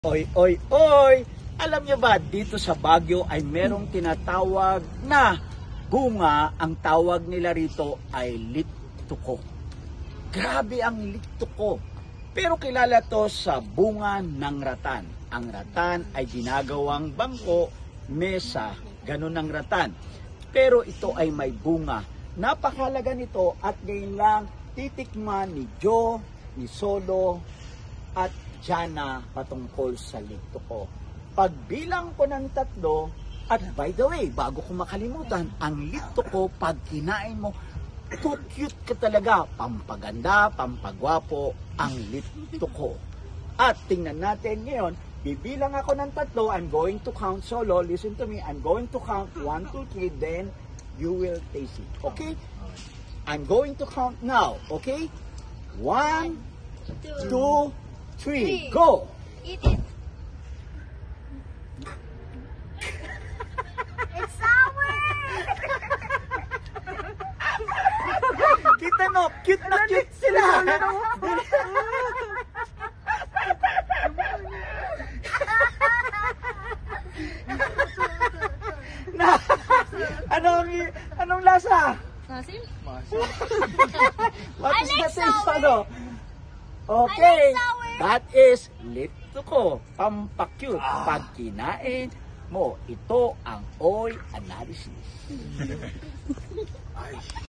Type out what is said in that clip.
Oy, oy, oy! Alam niyo ba, dito sa Baguio ay merong tinatawag na bunga. Ang tawag nila rito ay littuko. Grabe ang littuko. Pero kilala to sa bunga ng ratan. Ang ratan ay ginagawang bangko, mesa, ganun ang ratan. Pero ito ay may bunga. Napakalaga nito at ngayon lang titikman ni Joe, ni Solo, at Jana patungkol sa littuko. Pagbilang ko ng 3, at by the way, bago ko makalimutan, ang littuko pag kinain mo, too cute ka talaga. Pampaganda, pampagwapo ang littuko. At tingnan natin ngayon, bibilang ako ng 3, I'm going to count. Solo, listen to me, I'm going to count 1, 2, 3, then you will taste it. Okay? I'm going to count now. Okay? 1, 2, 3, go! Eat it. It's sour! Kita mo, cute na cute sila. Na, anong lasa? Masim? What I is like the taste? sour. Ano? Okay, I like sour. that is littuko, pampakyut. Pag kinain mo, ito ang oy analysis.